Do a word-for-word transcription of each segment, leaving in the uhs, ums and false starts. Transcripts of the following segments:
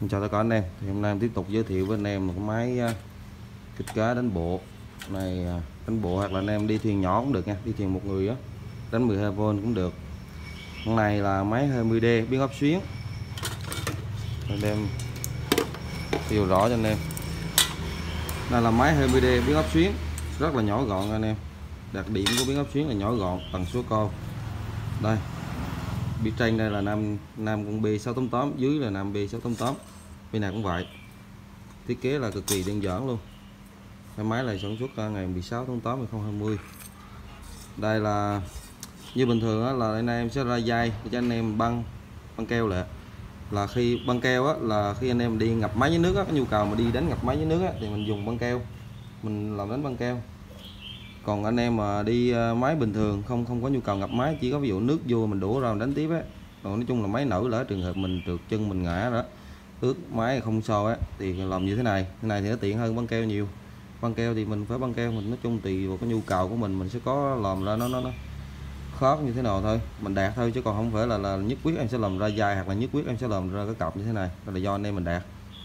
Xin chào tất cả anh em. Thì hôm nay em tiếp tục giới thiệu với anh em một cái máy uh, kích cá đánh bộ này, uh, đánh bộ hoặc là anh em đi thuyền nhỏ cũng được nha, đi thuyền một người á, đánh mười hai vôn cũng được. Con này là máy hai mươi D biến ốp xuyến. Anh em hiểu rõ cho anh em. Đây là máy hai mươi D biến ốp xuyến, rất là nhỏ gọn anh em. Đặc điểm của biến ốp xuyến là nhỏ gọn, tần số cao. Đây, bi trên đây là nam nam con B sáu tám tám, dưới là nam B sáu tám tám. Bên này cũng vậy, thiết kế là cực kỳ đơn giản luôn. Cái máy này sản xuất ngày mười sáu tháng tám năm hai không hai không. Đây là như bình thường á, là anh em sẽ ra dây cho anh em băng băng keo lại. Là khi băng keo á, là khi anh em đi ngập máy dưới nước á, có nhu cầu mà đi đánh ngập máy dưới nước á, thì mình dùng băng keo, mình làm đánh băng keo. Còn anh em mà đi máy bình thường không không có nhu cầu ngập máy, chỉ có ví dụ nước vô mình đổ ra mình đánh tiếp á. Còn nói chung là máy nổi lỡ trường hợp mình trượt chân mình ngã đó, ướt máy không sao á, thì làm như thế này thế này thì nó tiện hơn băng keo nhiều. Băng keo thì mình phải băng keo mình nói chung tùy vào cái nhu cầu của mình mình sẽ có làm ra nó nó, nó khó như thế nào thôi, mình đạt thôi, chứ còn không phải là là nhất quyết em sẽ làm ra dài hoặc là nhất quyết em sẽ làm ra cái cặp như thế này, đó là do anh em mình đạt.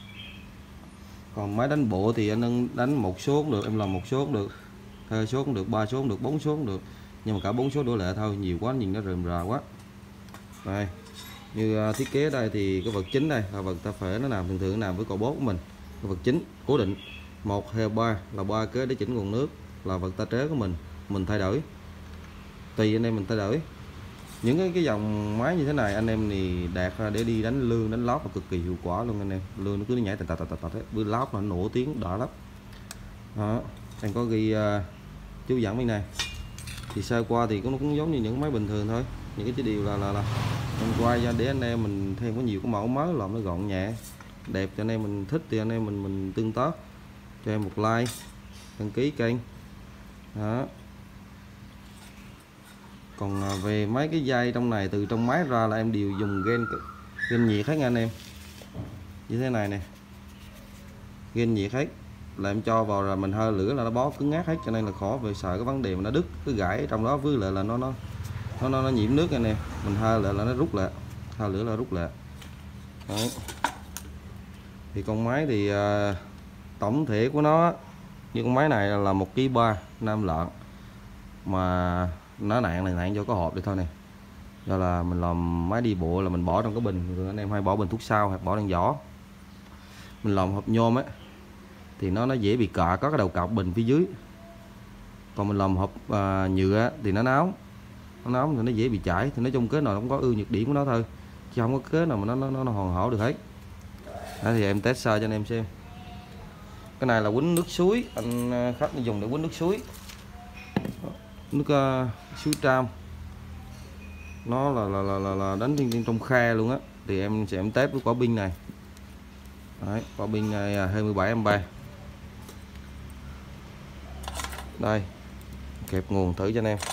Còn máy đánh bộ thì anh đánh một số cũng được, em làm một số cũng được, hai số cũng được, ba số cũng được, bốn số cũng được, nhưng mà cả bốn số đổ lệ thôi, nhiều quá nhìn nó rườm rà quá. Đây, như thiết kế đây thì cái vật chính đây là vật ta phải nó làm thường thường làm với cò bốt của mình, cái vật chính cố định một hai ba là ba kế để chỉnh nguồn nước, là vật ta trế của mình mình thay đổi tùy anh em mình thay đổi. Những cái, cái dòng máy như thế này anh em thì đạt ra để đi đánh lương đánh lót là cực kỳ hiệu quả luôn anh em. Lương nó cứ nhảy tạt tạt tạt tạt bữa lót là nổ tiếng đỏ lắm đó. Em có ghi uh, chú dẫn bên này thì sơ qua thì cũng nó cũng giống như những máy bình thường thôi, những cái chỉ điều là là, là mình quay ra để anh em mình thêm có nhiều cái mẫu mới làm nó gọn nhẹ đẹp cho anh em mình thích, thì anh em mình mình tương tác cho em một like, đăng ký kênh đó. Còn về mấy cái dây trong này từ trong máy ra là em đều dùng gen gen nhiệt hết nha anh em, như thế này nè, gen nhiệt hết là em cho vào rồi mình hơi lửa là nó bó cứng ngắt hết, cho nên là khó về sợ cái vấn đề mà nó đứt cứ gãy trong đó, với lại là nó nó nó nó, nó nhiễm nước anh em, mình hơi lại là nó rút lại, hơi lửa là rút lại. Đấy. Thì con máy thì uh, tổng thể của nó như con máy này là một ký ba nam lợn, mà nó nặng này nặng do có hộp đây thôi này, do là mình làm máy đi bộ là mình bỏ trong cái bình, rồi anh em hay bỏ bình thuốc sau hoặc bỏ trong giỏ. Mình làm hộp nhôm ấy thì nó nó dễ bị cọ, có cái đầu cọc bình phía dưới. Còn mình làm hộp uh, nhựa thì nó nóng nó nóng thì nó dễ bị chảy, thì nói chung cái nào nó cũng có ưu nhược điểm của nó thôi, chứ không có kế nào mà nó nó, nó hoàn hảo được hết. Đó, thì em test sơ cho anh em xem. Cái này là quýnh nước suối, anh khách dùng để quýnh nước suối, nước uh, suối Tram, nó là là, là, là, là đánh trên trong khe luôn á. Thì em sẽ em test với quả pin này. Đấy, quả pin này hai mươi bảy am pe. Đây, kẹp nguồn thử cho anh em.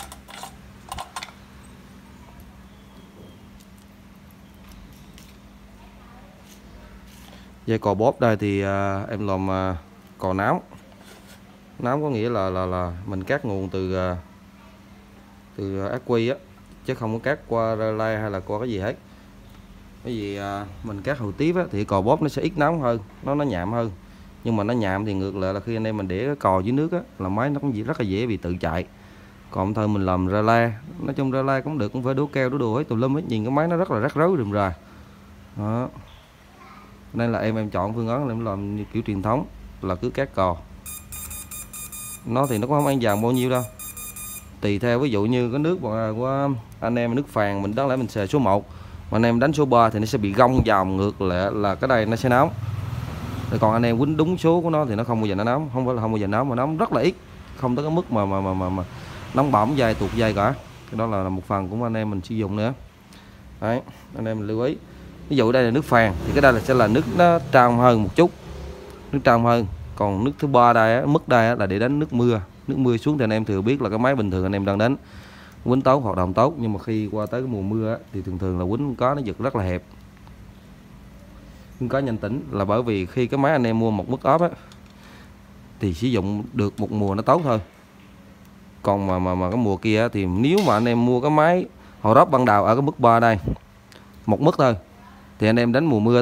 Dây cò bóp đây thì uh, em làm uh, cò nám. Nám có nghĩa là là là mình cắt nguồn từ uh, từ ắc quy á, chứ không có cắt qua relay hay là qua cái gì hết. Cái gì uh, mình cắt hầu tiếp á thì cò bóp nó sẽ ít nóng hơn, nó nó nhạm hơn. Nhưng mà nó nhạm thì ngược lại là khi anh em mình để cái cò dưới nước á là máy nó cũng rất là dễ bị tự chạy. Còn thôi mình làm relay, nói chung relay cũng được, cũng phải đố keo đố đồ hết tùm lum hết, nhìn cái máy nó rất là rắc rối rườm rà đó. Nên là em em chọn phương án là em làm như kiểu truyền thống là cứ cắt cò. Nó thì nó cũng không ăn vàng bao nhiêu đâu, tùy theo ví dụ như cái nước của anh em nước phàn mình đáng lẽ mình xề số một, mà anh em đánh số ba thì nó sẽ bị gông vòng ngược lại là cái đây nó sẽ nóng. Rồi còn anh em quýnh đúng số của nó thì nó không bao giờ nó nóng, không phải là không bao giờ nóng mà nóng rất là ít, không tới cái mức mà mà mà mà, mà nóng bỏng dây tuột dây cả. Cái đó là, là một phần của anh em mình sử dụng nữa. Đấy, anh em mình lưu ý. Ví dụ đây là nước phàn thì cái đây là sẽ là nước nó trong hơn một chút, nước trong hơn. Còn nước thứ ba đây á, mức đây á, là để đánh nước mưa, nước mưa xuống thì anh em thừa biết là cái máy bình thường anh em đang đánh quýnh tốt hoạt động tốt, nhưng mà khi qua tới cái mùa mưa á, thì thường thường là quýnh có nó giật rất là hẹp, quýnh có nhanh tỉnh, là bởi vì khi cái máy anh em mua một mức ốp á thì sử dụng được một mùa nó tốt thôi. Còn mà mà mà cái mùa kia á, thì nếu mà anh em mua cái máy hồi đó ban đầu ở cái mức ba đây một mức thôi thì anh em đánh mùa mưa tốt,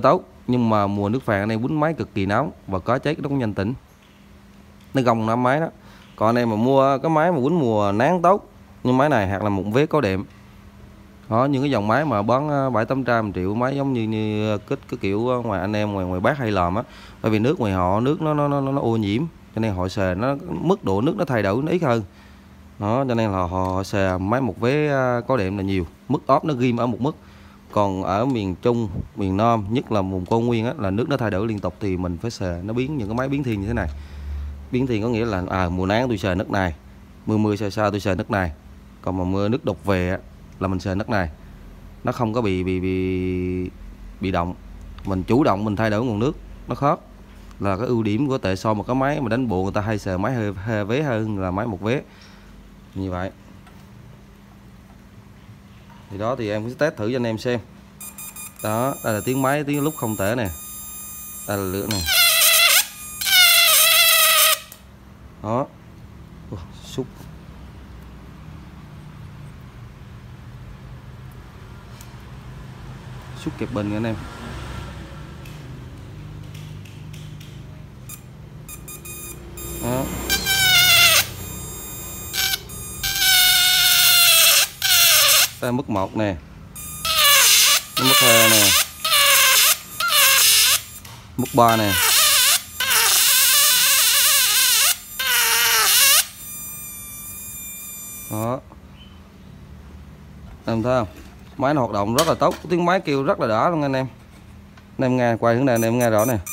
nhưng mà mùa nước phèn anh em quýnh máy cực kỳ nóng và có cháy nó cũng nhanh tỉnh, nó gồng năm máy đó. Còn anh em mà mua cái máy mà quýnh mùa nắng tốt như máy này hoặc là một vế có đệm đó, những cái dòng máy mà bán bảy tám trăm triệu, máy giống như như kích cái kiểu ngoài anh em ngoài ngoài Bắc hay làm á, bởi vì nước ngoài họ nước nó nó nó, nó ô nhiễm cho nên họ xề nó mức độ nước nó thay đổi nó ít hơn đó, cho nên là họ xề máy một vế có đệm là nhiều, mức óp nó ghim ở một mức. Còn ở miền Trung, miền Nam, nhất là vùng cao nguyên á, là nước nó thay đổi liên tục thì mình phải xề nó biến những cái máy biến thiên như thế này. Biến thiên có nghĩa là à, mùa nắng tôi xề nước này, mưa mưa sao sao tôi xề nước này, còn mà mưa nước đục về á, là mình xề nước này, nó không có bị bị bị bị động, mình chủ động mình thay đổi nguồn nước nó khác, là cái ưu điểm của tệ so một cái máy mà đánh bộ người ta hay xề máy hơi, hơi vế hơn là máy một vế như vậy. Thì đó thì em sẽ test thử cho anh em xem. Đó, đây là tiếng máy, tiếng lúc không tệ nè, đây là lửa nè. Đó, xúc xúc kẹp bình anh em. Đó. Đây mức một nè, mức hai nè, mức ba nè. Đó, em thấy không, máy nó hoạt động rất là tốt, tiếng máy kêu rất là đã luôn anh em. Anh em nghe quay hướng này anh em nghe rõ nè.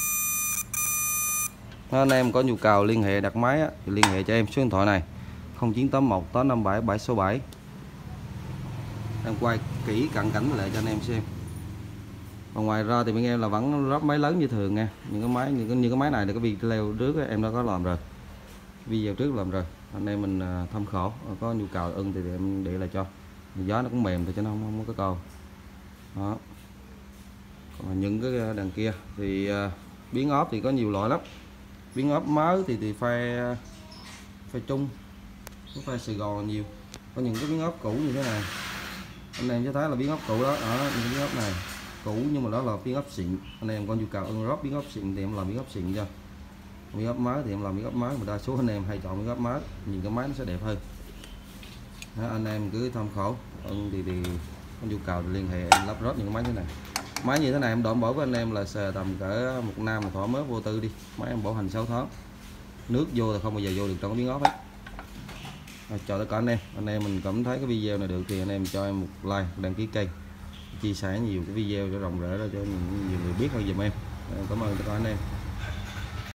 Anh em có nhu cầu liên hệ đặt máy á, thì liên hệ cho em số điện thoại này không chín tám một tám năm bảy bảy sáu bảy. Em quay kỹ cận cảnh lại cho anh em xem. Còn ngoài ra thì bên em là vẫn lắp máy lớn như thường nha. Những cái máy những cái, như cái máy này là cái video trước ấy, em đã có làm rồi, video trước làm rồi, anh em mình tham khảo, có nhu cầu ưng thì em để lại cho. Gió nó cũng mềm thì cho nó không, không có câu đó. Còn những cái đằng kia thì biến ốp thì có nhiều loại lắm. Biến ốp mới thì thì pha pha trung, có pha Sài Gòn nhiều. Có những cái biến ốp cũ như thế này, anh em sẽ thấy là biến ốp cũ đó, ở những biến ốp này cũ nhưng mà đó là biến ốp xịn. Anh em có nhu cầu ưng rót biến ốp xịn thì em làm biến ốp xịn cho. Biến ốp mới thì em làm biến ốp mới, mà đa số anh em hay chọn biến ốp mới, nhìn cái máy nó sẽ đẹp hơn đó, anh em cứ tham khảo. Ưng thì, thì có nhu cầu thì liên hệ em lắp ráp những cái máy thế này. Máy như thế này em đảm bảo với anh em là xài tầm cỡ một năm là thỏa mới vô tư đi. Máy em bảo hành sáu tháng, nước vô là không bao giờ vô được trong cái biến ốp hết. Chào tất cả anh em. Anh em mình cảm thấy cái video này được thì anh em cho em một like, đăng ký kênh, chia sẻ nhiều cái video cho rộng rãi ra cho nhiều người biết hơn giùm em. Cảm ơn tất cả anh em.